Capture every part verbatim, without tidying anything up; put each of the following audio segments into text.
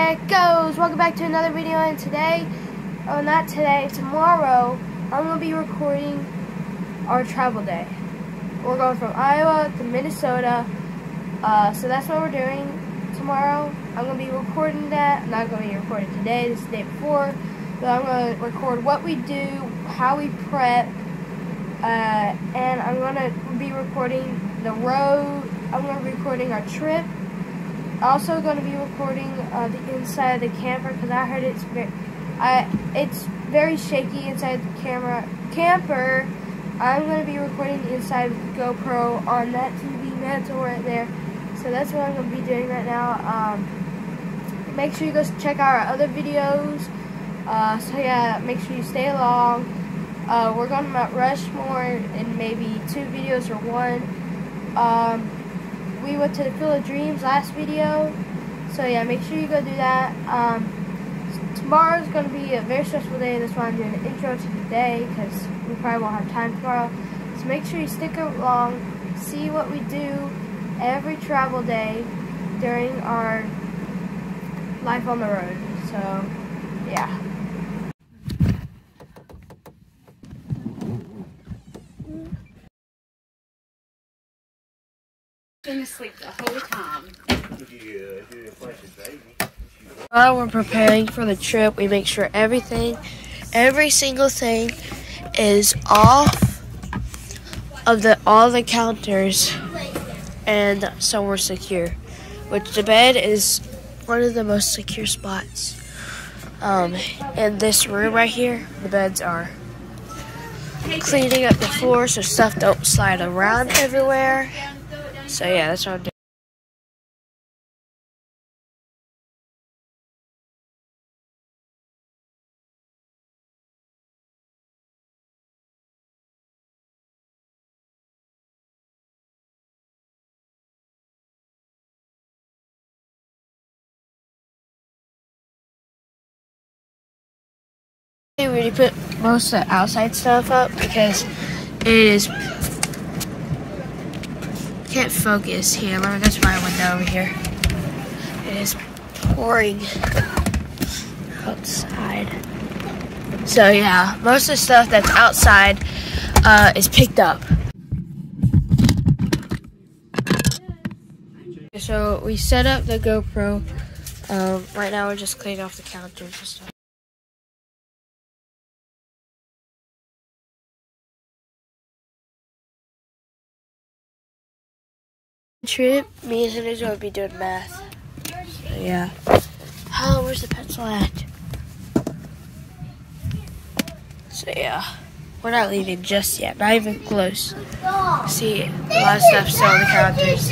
there it goes. Welcome back to another video, and today, oh not today, tomorrow, I'm going to be recording our travel day. We're going from Iowa to Minnesota, uh, so that's what we're doing tomorrow. I'm going to be recording that. I'm not going to be recording today, this is the day before, but I'm going to record what we do, how we prep, uh, and I'm going to be recording the road. I'm going to be recording our trip. Also going to be recording uh, the inside of the camper because I heard it's very, I it's very shaky inside the camera camper. I'm going to be recording the inside of the GoPro on that T V mantle right there. So that's what I'm going to be doing right now. Um, make sure you go check out our other videos. Uh, so yeah, make sure you stay along. Uh, we're going to Mount Rushmore in maybe two videos or one. Um, We went to the Field of Dreams last video, so yeah, make sure you go do that. Um, tomorrow's going to be a very stressful day. That's why I'm doing an intro to the day, because we probably won't have time tomorrow. So make sure you stick along, see what we do every travel day during our life on the road. So yeah. Been asleep the whole time. While we're preparing for the trip, we make sure everything, every single thing is off of the all the counters, and so we're secure. Which the bed is one of the most secure spots. Um, in this room right here, the beds are cleaning up the floor so stuff don't slide around everywhere. So yeah, that's what I'm doing. We already put most of the outside stuff up because it is can't focus here. Let me go to my window over here. It is pouring outside. So yeah, most of the stuff that's outside uh, is picked up. So we set up the GoPro. Um, right now we're just cleaning off the counters and stuff. Trip, me and Henry's going to be doing math. So yeah. Oh, where's the pencil at? So yeah, we're not leaving just yet, not even close. See, a lot of stuff still on the counters.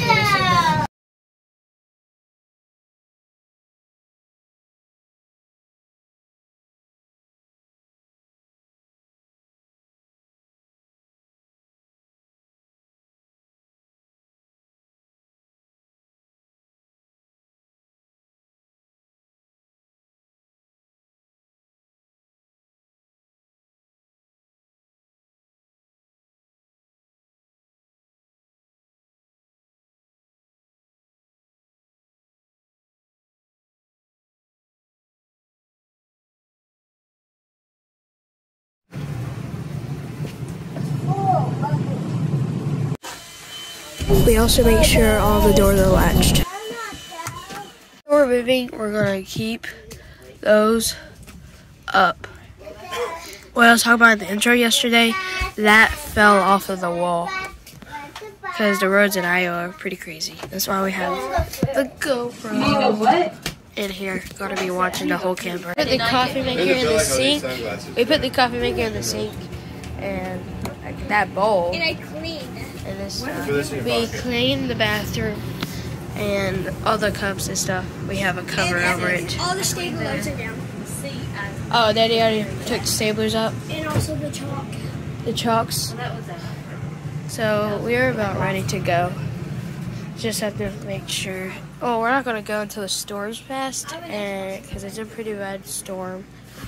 We also make sure all the doors are latched. When we're moving, we're going to keep those up. What I was talking about in the intro yesterday, that fell off of the wall. Because the roads in Iowa are pretty crazy. That's why we have the GoPro in here. Gotta be watching the whole camper. We put the coffee maker in the sink. We put the coffee maker in the sink. And like, that bowl. And I cleaned. And this stuff. We clean the bathroom and all the cups and stuff. We have a cover and, over and it. All the staplers are down. See, oh, Daddy already took the staplers up. And also the chalk. The chalks. Well, that was it. So we're about ready to go. Just have to make sure. Oh, we're not gonna go until the storm's passed, and because it's a pretty bad storm.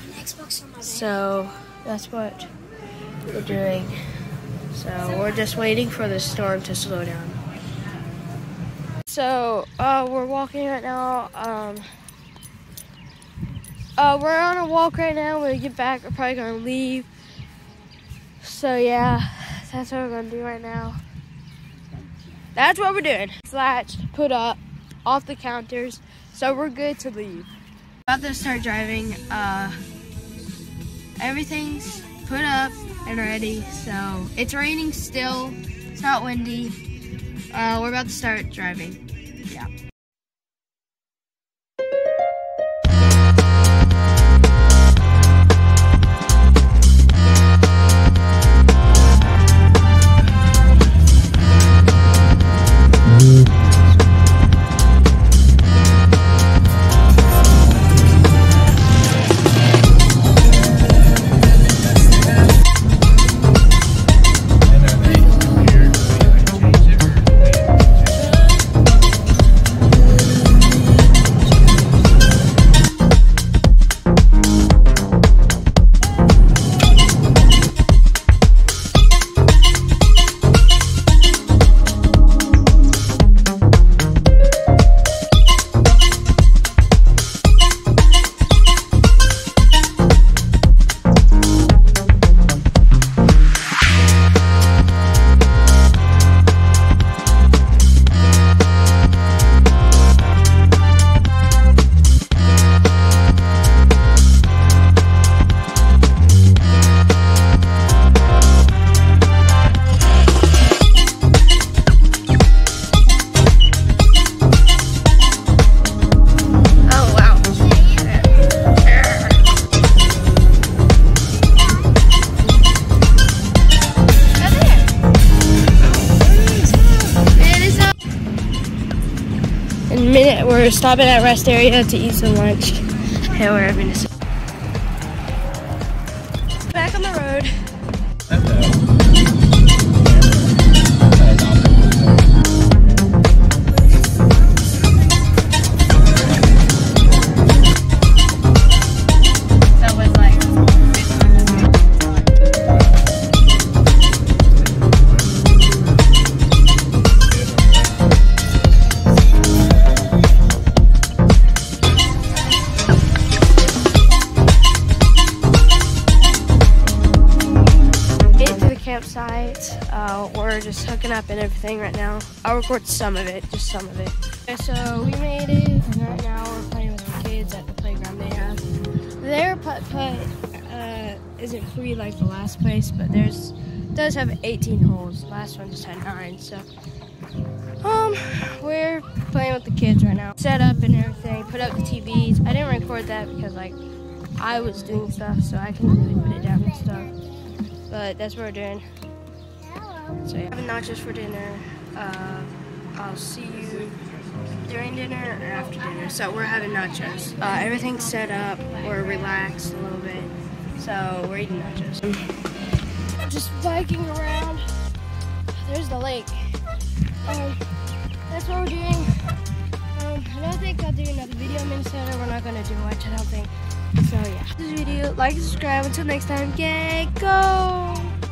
So that's what we're doing. So we're just waiting for the storm to slow down. So uh, we're walking right now. Um, uh, we're on a walk right now. When we get back, we're probably gonna leave. So yeah, that's what we're gonna do right now. That's what we're doing. Latched, put up, off the counters, so we're good to leave. About to start driving. Uh, everything's put up and ready. So it's raining still. It's not windy. Uh, we're about to start driving. Yeah. In a minute, we're stopping at rest area to eat some lunch. And we're having to back on the road. Campsite. Uh, we're just hooking up and everything right now. I'll record some of it, just some of it. Okay, so we made it, and right now we're playing with the kids at the playground they have. Their putt-putt uh, isn't free like the last place, but there's does have eighteen holes. Last one just had nine, so um, we're playing with the kids right now. Set up and everything, put up the T Vs. I didn't record that because like I was doing stuff, so I couldn't really put it down and stuff. But that's what we're doing. So yeah, having nachos for dinner. Uh, I'll see you during dinner or after dinner. So we're having nachos. Uh, everything's set up. We're relaxed a little bit. So we're eating nachos. Just biking around. There's the lake. Um, that's what we're doing. Um, I don't think I'll do another video in Minnesota. We're not gonna do much, I don't think. So yeah, this video, like and subscribe. Until next time, get go!